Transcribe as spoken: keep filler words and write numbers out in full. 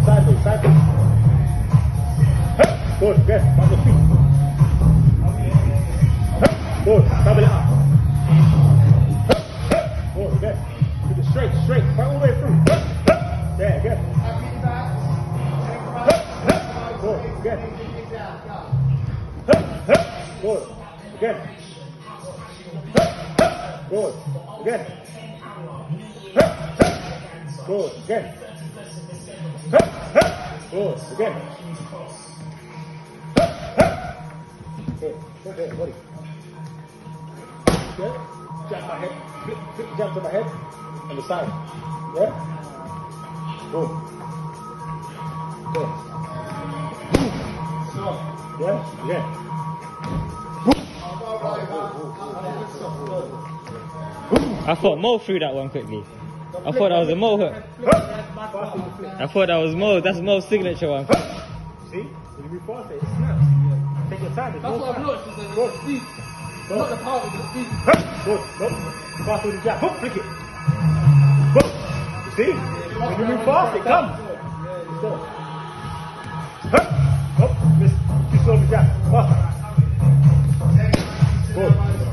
Sideways, sideways. Huh. Good, good. On the feet. Huh. Good. Double it up. Huh. Huh. Good, good. Keep it straight, straight. Right all the way through. Huh. Huh. There, good. Huh. Huh. Good, good. Huh. Huh. Good. Again. Huh. Huh. Good. Again. Huh. Huh. Good. Again. Huh. Huh. Good. Again. Huh. Huh. Okay. Okay. Body. Good. Jump my head. Flip, flip, jump to my head. On the side. Yeah. Boom. Good. Yeah. Yeah. I thought Mo threw that one quickly. I thought that was a Mo hook. I thought that was Mo. That's Mo's signature one. See? When you move fast, it snaps. Take your time. That's what I've noticed. Is the speed. Not the power, but the speed. Good. Go. Fast with the jab. Hook, flick it. Go. You see? When you move fast, it comes. Let's go. Huh. Go. Miss. Too slow with the jab. Faster. Good.